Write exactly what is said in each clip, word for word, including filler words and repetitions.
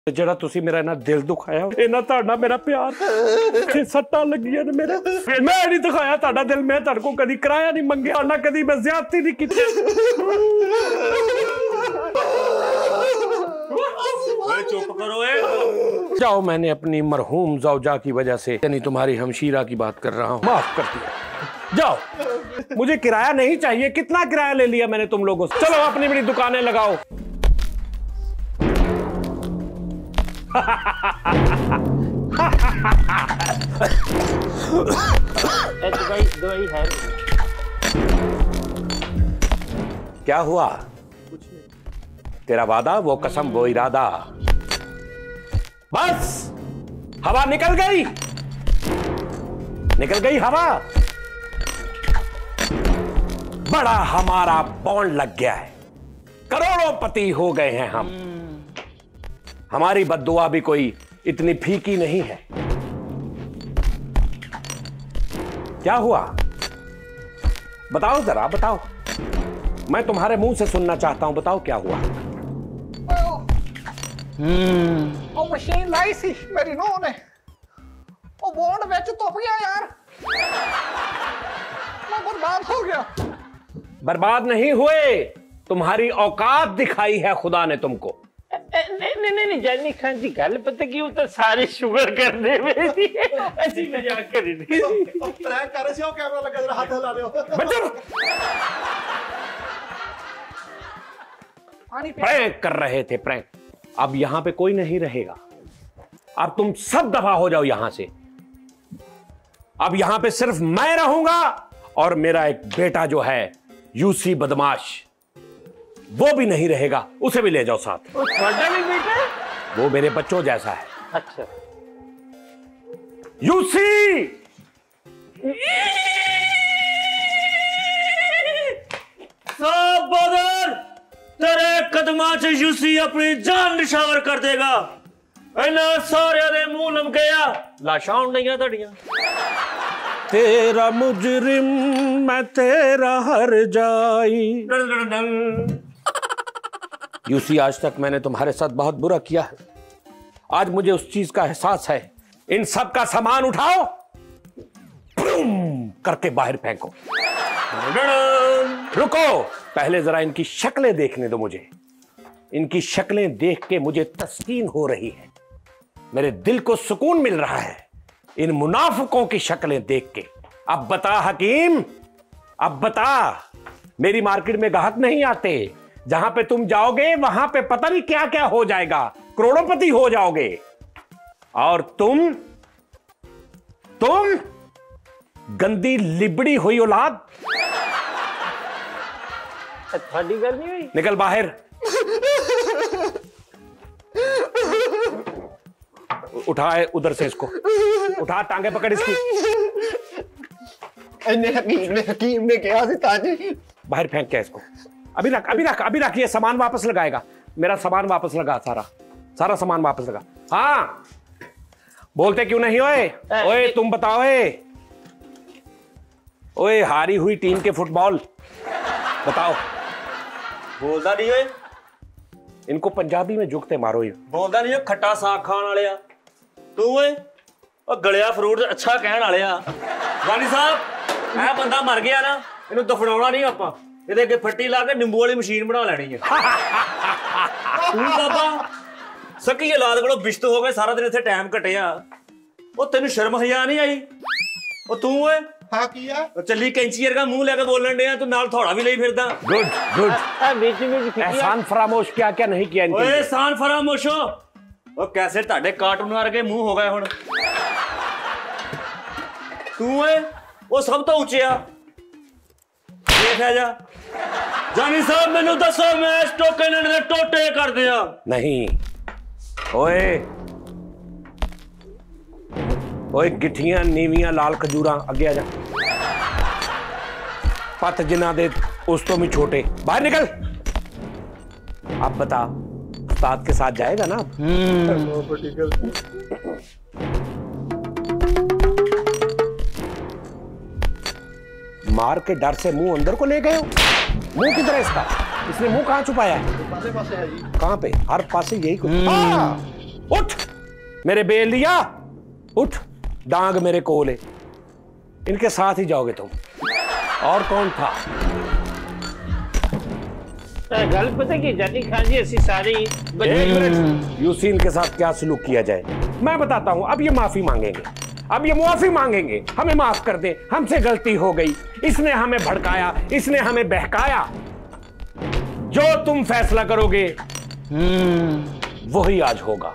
ਜਿਹੜਾ ਤੁਸੀਂ ਮੇਰਾ ਇਹਨਾਂ ਦਿਲ ਦੁਖਾਇਆ ਇਹਨਾਂ ਤੁਹਾਡਾ ਮੇਰਾ ਪਿਆਰ ਤੇ ਸੱਟਾਂ ਲੱਗੀਆਂ ਨੇ ਮੇਰੇ ਮੈਂ ਨਹੀਂ ਦਿਖਾਇਆ ਤੁਹਾਡਾ ਦਿਲ ਮੈਂ ਤੁਹਾਡੇ ਕੋਲ ਕਦੀ ਕਿਰਾਇਆ ਨਹੀਂ ਮੰਗਿਆ ਨਾ कभी मैं ज्यादती नहीं की चुप करो ए। जाओ मैंने अपनी मरहूम ज़ौजा की वजह से यानी तुम्हारी हमशीरा की बात कर रहा हूँ माफ कर दिया जाओ मुझे किराया नहीं चाहिए कितना किराया ले लिया मैंने तुम लोगों से चलो अपनी बड़ी दुकानें लगाओ दवाई दवाई है क्या हुआ कुछ नहीं तेरा वादा वो कसम वो इरादा बस हवा निकल गई निकल गई हवा बड़ा हमारा बॉन्ड लग गया है करोड़ों पति हो गए हैं हम हमारी बद्दुआ भी कोई इतनी फीकी नहीं है क्या हुआ बताओ जरा बताओ मैं तुम्हारे मुंह से सुनना चाहता हूं बताओ क्या हुआ हम्म ओ मशीन लाई सी मेरी नूह ने ओ बॉन्ड विच तुप गया यार मैं बर्बाद हो गया बर्बाद नहीं हुए तुम्हारी औकात दिखाई है खुदा ने तुमको नहीं नहीं नहीं जानी खान जी गल पता की तो सारे शुगर करने में थी ऐसी मजाक कर रही थी प्रैंक कर रहे थे ओ कैमरा लगा जरा हाथ हिला रहे हो प्रैंक कर रहे थे प्रैंक अब यहां पे कोई नहीं रहेगा अब तुम सब दफा हो जाओ यहां से अब यहां पे सिर्फ मैं रहूंगा और मेरा एक बेटा जो है यूसी बदमाश वो भी नहीं रहेगा उसे भी ले जाओ साथ वो छोटा भी बेटा वो मेरे बच्चों जैसा है अच्छा यूसी सब बदल तेरे कदमां च यूसी अपनी जान निशावर कर देगा इन्ना सारे दे मुंह लमकेया लाशां होंदियां तड़ियां तेरा मुजरिम मैं तेरा हर जाई यूसी आज तक मैंने तुम्हारे साथ बहुत बुरा किया है आज मुझे उस चीज का एहसास है इन सब का सामान उठाओ करके बाहर फेंको रुको पहले जरा इनकी शक्लें देखने दो मुझे इनकी शक्लें देख के मुझे तस्कीन हो रही है मेरे दिल को सुकून मिल रहा है इन मुनाफिकों की शक्लें देख के अब बता हकीम अब बता मेरी मार्केट में ग्राहक नहीं आते जहां पे तुम जाओगे वहां पे पता नहीं क्या क्या हो जाएगा करोड़ोंपति हो जाओगे और तुम तुम गंदी लिबड़ी हुई औलाद थोड़ी गल नहीं हुई निकल बाहर उठाए उधर से इसको उठा टांगे पकड़ इसकी हकीम ने हकीम ने कहा सी ताजी बाहर फेंक के इसको अभी रख अभी रख अभी रख ये सामान वापस लगाएगा मेरा सामान वापस लगा सारा सारा सामान वापस लगा हाँ बोलते क्यों नहीं ओए ओए तुम बताओ ओए हारी हुई टीम के फुटबॉल बताओ बोलदा नहीं ओए इनको पंजाबी में जुगते मारो ये बोलदा नहीं खट्टा साग खान वाले आ तू ओए ओ गलिया फ्रूट अच्छा कहण वाले आ वाली साहब ਇਹ ਬੰਦਾ ਮਰ ਗਿਆ ਨਾ ਇਹਨੂੰ ਦਫਨਾਉਣਾ ਨਹੀਂ ਆਪਾਂ ਇਹਦੇ ਅੱਗੇ ਫੱਟੀ ਲਾ ਕੇ ਨਿੰਬੂ ਵਾਲੀ ਮਸ਼ੀਨ ਬਣਾ ਲੈਣੀ ਹੈ ਤੂੰ ਬਾਬਾ ਸਕੀ ਔਲਾਦ ਕੋਲੋਂ ਬਿਸ਼ਤ ਹੋ ਗਏ ਸਾਰਾ ਦਿਨ ਇੱਥੇ ਟਾਈਮ ਘਟਿਆ ਉਹ ਤੈਨੂੰ ਸ਼ਰਮ ਹਯਾ ਨਹੀਂ ਆਈ ਉਹ ਤੂੰ ਓਏ ਹਾਂ ਕੀ ਆ ਚੱਲੀ ਕੈਂਚੀ ਵਰਗਾ ਮੂੰਹ ਲੈ ਕੇ ਬੋਲਣ ਡਿਆ ਤੂੰ ਨਾਲ ਥੋੜਾ ਵੀ ਲਈ ਫਿਰਦਾ गुड गुड ਆ ਵਿੱਚ ਵਿੱਚ एहसान फरामोश क्या क्या नहीं किया इनके ਓਏ लिए। ਸਾਨ ਫਰਾਮੋਸ਼ੋ ਉਹ ਕੈਸੇ ਤੁਹਾਡੇ ਕਾਰਟੂਨ ਵਰਗੇ ਮੂੰਹ ਹੋ ਗਏ ਹੁਣ ਤੂੰ ਓਏ ਉਹ ਸਭ ਤੋਂ ਉੱਚਿਆ ਦੇਖਿਆ ਜਾ ਜਾਨੀ ਸਾਹਿਬ ਮੈਨੂੰ ਦੱਸੋ ਮੈਂ ਇਸ ਟੋਕੇ ਨੇ ਟੋਟੇ ਕਰ ਦਿਆਂ नहीं ओए ओए गिठियां नीवियां लाल खजूरा अगे आ जा पत जिन्ना दे उस तो भी छोटे बाहर निकल अब बता उस्ताद के साथ जाएगा ना मार के डर से मुंह अंदर को ले गए हो मुंह किधर है इसका इसने मुंह कहाँ छुपाया है पासे पासे है जी कहाँ पे हर पासे यही कुछ हाँ उठ मेरे बेल लिया, उठ, डांग मेरे कोले, इनके साथ ही जाओगे तुम। और कौन था? गल पता की जानी खान जी ऐसी सारी यूसी इनके साथ क्या सलूक किया जाए मैं बताता हूं। अब ये माफी मांगेंगे, अब ये मुआफी मांगेंगे, हमें माफ कर दे, हमसे गलती हो गई, इसने हमें भड़काया, इसने हमें बहकाया। जो तुम फैसला करोगे वही आज होगा।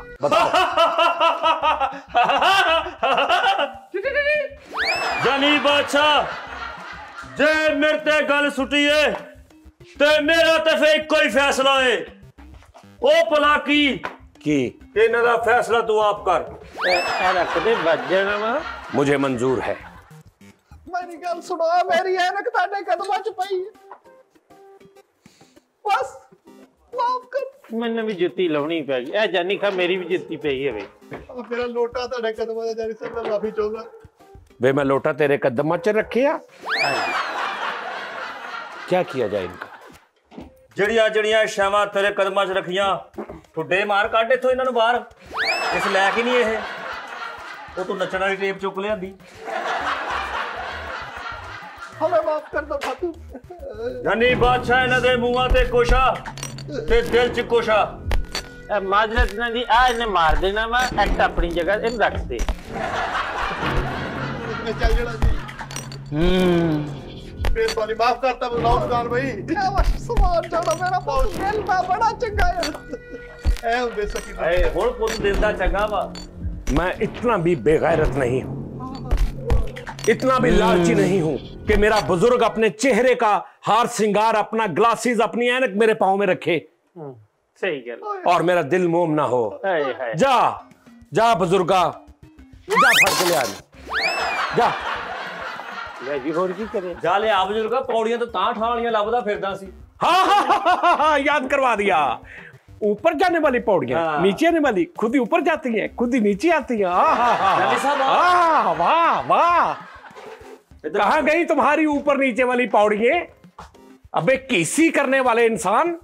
जानी बादशाह जे मेरे ते गल सुटी है ते मेरा ते फिर कोई फैसला है ओ भला की कि इन्हां दा फैसला तू आप कर। रख दे बच जाना वा। मुझे मंजूर है। मेरी गल सुनो, मेरी ऐनक ताडे कदमां च पई है, बस माफ कर। मैंने भी जुत्ती लाउणी पै गई। ए जानी खा मेरी भी जुत्ती पई है वे। मेरा लोटा ताडे कदमां च, जानी साहब मैं माफी चाहूंगा। वे मैं लोटा तेरे कदम च रखिया। क्या किया जाए इनका? जड़ियां जड़ियां शावां तेरे कदमां च रखियां, ठुड्डे मार काट इथों इन्हां नूं बाहर। इस लैक ही नहीं ये ओ तू नचण वाली टेप चुक लियांदी। हमें माफ कर दो खातू। जानी बादशाह इन्हां दे मूंहां ते कोशा ते दिल च कोशा। माजरत ना दी आ इन्हें मार देना वा। एक्ट अपनी जगह इन रख दे। चल जड़ा जी। हम्म मेहरबानी माफ करता बुलाओ दुकान भाई। क्या बस सवार जाना मेरा बहुत दिल दा बड़ा चंगा है। ए हुंदे सकी ए हुण पुत दिल दा चंगा वा। मैं इतना भी बेगैरत नहीं हूं, इतना भी लालची नहीं हूं कि मेरा बुजुर्ग अपने चेहरे का हार श्रृंगार, अपना ग्लासेस, अपनी ऐनक मेरे पांव में रखे सही गल और मेरा दिल मोम ना हो। जा जा बुजुर्गा, जा फड़ के ले आ, जा जी होर की करे। जा ले आ बुजुर्गा, पौड़ियां तो तां ठालियां लभदा फिरदा सी। हाँ हाँ हाँ हाँ याद करवा दिया। ऊपर जाने वाली पौड़ियां हाँ। नीचे आने वाली खुद ही ऊपर जाती हैं, खुद ही नीचे आती हैं। जानी साहब, वाह वाह वाह, कहाँ गई तुम्हारी ऊपर नीचे वाली पौड़ियां? अबे किसी करने वाले इंसान।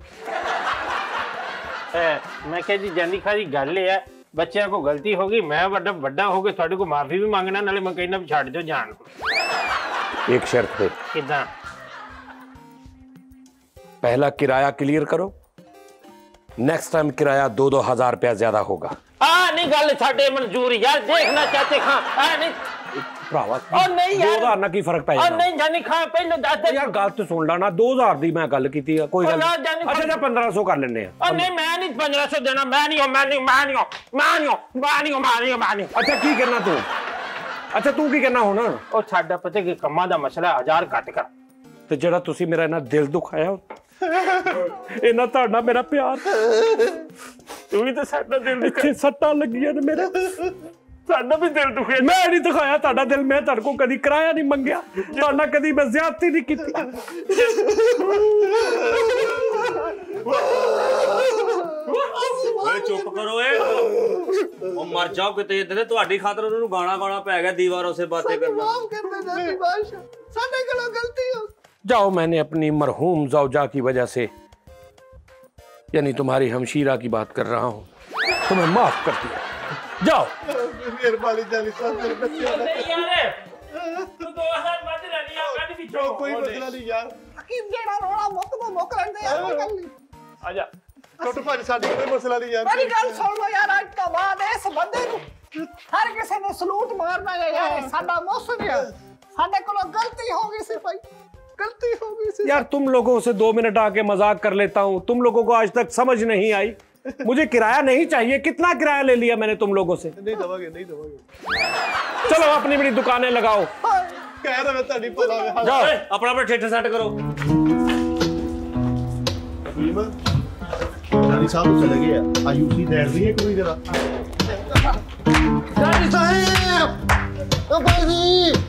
ए, मैं कह जी जानी खारी गल है, बच्चों को गलती होगी, मैं बड़ा बड़ा हो गया, थोड़े को माफी भी मांगना, नाले मैं कहना भी छाड़ दो जान। एक शर्त पे, कितना? पहला किराया क्लियर करो, नेक्स्ट टाइम किराया दो दो हजार रुपया ज्यादा होगा। आ नहीं गल साडे मंजूर यार, देखना चाहते खां। आ नहीं भरावा और नहीं यार, दो हजार ना की फर्क पै और नहीं जानी खां पहले दस यार गल तो सुन ला, दो हजार दी मैं गल कीती है, कोई गल अच्छा जा पंद्रह सौ कर लेने हैं। और नहीं मैं नहीं पंद्रह सौ देना, मैं नहीं मैं नहीं मैं नहीं मैं नहीं मैं नहीं मैं नहीं मैं नहीं। अच्छा की करना तू? अच्छा तू की करना होना? ਉਹ ਸਾਡਾ ਪਤਾ ਕਿ ਕੰਮਾਂ ਦਾ ਮਸਲਾ ਹਜ਼ਾਰ ਘੱਟ ਕਰ। ਤੇ ਜਿਹੜਾ ਤੁਸੀਂ ਮੇਰਾ ਇਹਨਾਂ ਦਿਲ ਦੁਖਾਇਆ, ਇਹਨਾਂ ਤੁਹਾਡਾ ਮੇਰਾ ਪਿਆਰ, ਤੂੰ ਵੀ ਤਾਂ ਸਾਡਾ ਦਿਲ ਇੱਥੇ ਸੱਟਾਂ ਲੱਗੀਆਂ ਨੇ ਮੇਰੇ, ਸਾਡਾ ਵੀ ਦਿਲ ਦੁਖਿਆ। ਮੈਂ ਨਹੀਂ ਦਿਖਾਇਆ ਤੁਹਾਡਾ ਦਿਲ, ਮੈਂ ਤੁਹਾਡੇ ਕੋਲ ਕਦੀ ਕਿਰਾਇਆ ਨਹੀਂ ਮੰਗਿਆ, ਤੁਹਾਡਾ ਕਦੀ ਮੈਂ ਜ਼ਿਆਦਤੀ ਨਹੀਂ ਕੀਤੀ। ਓਏ ਚੁੱਪ ਕਰੋ ਏ, ਉਹ ਮਰ ਜਾਓ ਕਿਤੇ ਇਧਰ, ਤੁਹਾਡੀ ਖਾਤਰ ਉਹਨਾਂ ਨੂੰ ਗਾਣਾ ਗਾਣਾ ਪੈ ਗਿਆ ਦੀਵਾरों से बातें करना। माफ कर दे जानी बादशाह, साडे कोलों गलती हो। जाओ, मैंने अपनी मरहूम ज़ौजा की वजह से, यानी तुम्हारी हमशीरा की बात कर रहा हूँ, तुम्हें माफ कर दिया। जाओ। मेहरबानी जानी साहब, मेरे बच्चे तू दो हजार मत लेनी आ, कभी भी जो कोई मसला नहीं यार। हकीम जेड़ा रोड़ा मुक तो मुक रंदे यार, कोई गल नहीं। आजा छोटू भाई साडी कोई मसला नहीं यार। मेरी गल सुन लो यार, आज तो बाद इस बंदे नु हर किसी ने सलूट मारना है यार, साडा मौसम है, साडे कोलों गलती हो गई सी भाई, गलती हो गई सी यार। तुम लोगों से दो मिनट आके मजाक कर लेता हूँ, तुम लोगों को आज तक समझ नहीं आई। मुझे किराया नहीं चाहिए, कितना किराया ले लिया मैंने तुम लोगों से? नहीं दवागे, नहीं दवागे। चलो अपनी अपनी दुकानें लगाओ। कह रहा मैं ताड़ी भला है। जाओ अपना अपना ठेठा सेट करो। जानी साहब चले गए, आयुषी बैठ रही है कोई जरा। जानी साहब, ओ भाई